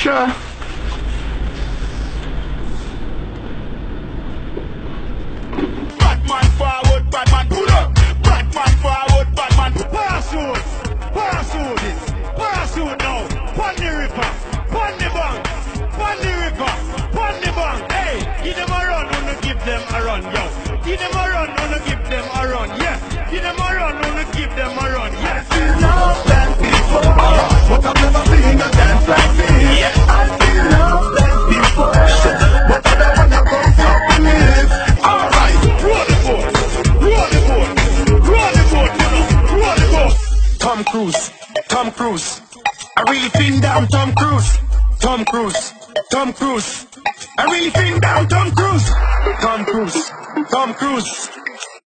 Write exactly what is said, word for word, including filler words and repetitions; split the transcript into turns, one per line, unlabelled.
Sure.
Bad man forward, bad man pull up. Bad man forward, bad man pass out. Pass out this. Pass out now. Pon the river. Pon the bank. Pon the river. Pon the bank. Hey, give them a run, wanna give them a run, yo. Give them a run, wanna give them a run, yeah. Give them a run, wanna give them a run, yeah.
I feel love like before, but I've never seen a dance like this.
Yeah.
I feel love like before, but I don't wanna go stop this.
Alright, roll the boat, roll the boat, roll the boat, you know, roll the boat.
Tom Cruise, Tom Cruise, I really think down Tom Cruise, Tom Cruise, Tom Cruise, I really think down Tom Cruise, Tom Cruise, Tom Cruise.